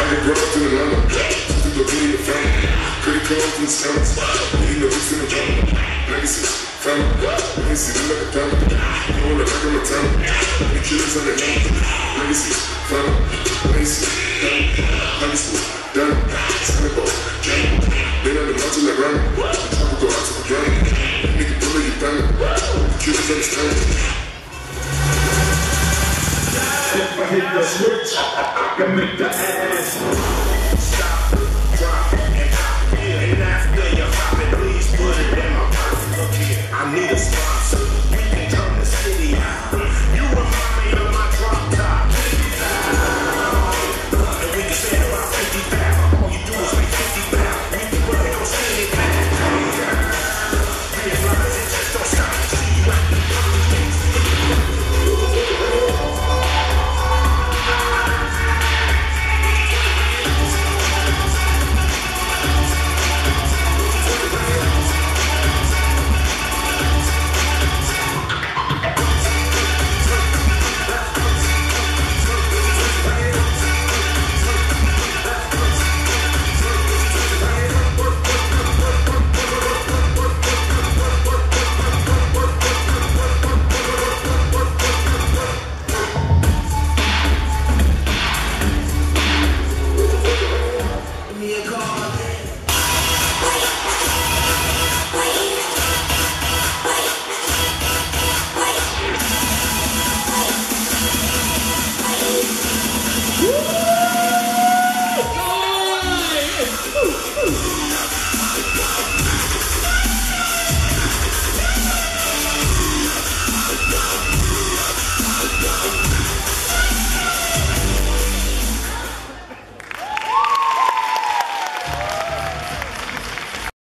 got brought up in Atlanta. Took the beat in the family. Credit cards in the stamps. Eating the roots in the family. Legacy, family. Legacy, look like a family. You know what I like on my time. The killers on the hand. Legacy, family. Legacy, family. High school, down. Senegal, Canada. They on the mountain like Rami. Tropical out to the ground. Nigga, pull your family. The killers understand. If I hit the switch, I can make the ass stop, drop, and pop. And after you pop it, please put it in my pocket. I need a spot.